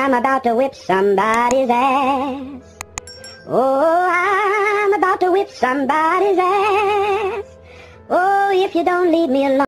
I'm about to whip somebody's ass. Oh, I'm about to whip somebody's ass. Oh, if you don't leave me alone.